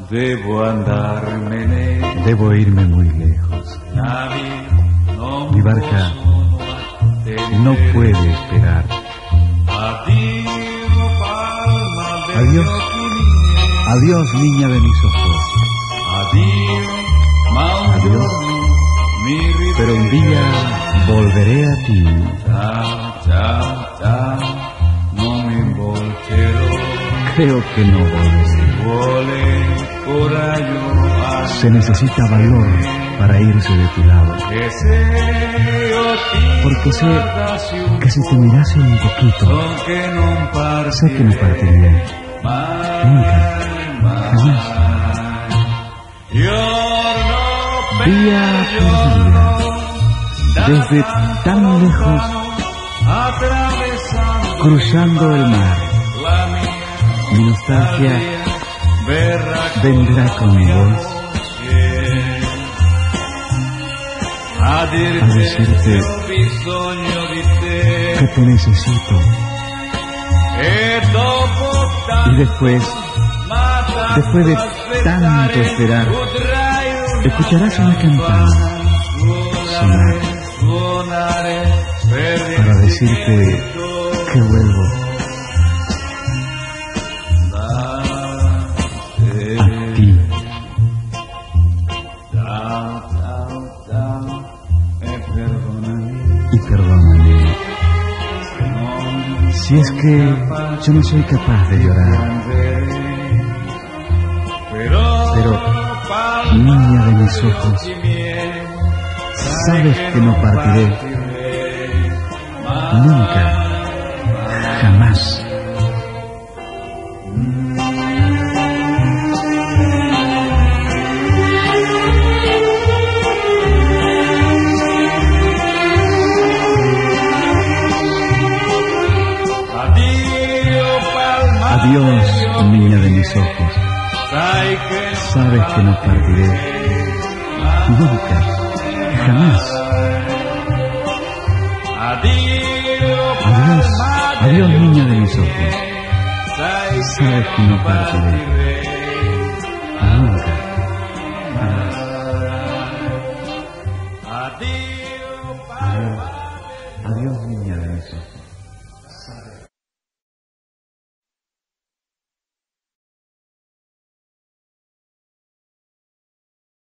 Debo irme muy lejos. Mi barca no puede esperar. Adiós, adiós, niña de mis ojos. Adiós, pero un día volveré a ti. Creo que no volveré. Se necesita valor para irse de tu lado. Porque sé que si te mirase un poquito, sé que no partiría. Nunca, jamás. Día por día, desde tan lejos, cruzando el mar, mi nostalgia vendrá con mi voz a decirte que te necesito. Y después de tanto esperar, escucharás una campana sonar para decirte que vuelvo a ti. Y perdóname si es que yo no soy capaz de llorar, pero niña de mis ojos, sabes que no partiré nunca, jamás. Adiós, niña de mis ojos, sabes que no partiré nunca, jamás. Adiós, adiós, niña de mis ojos, sabes que no partiré nunca, jamás. Adiós, adiós, niña de mis ojos.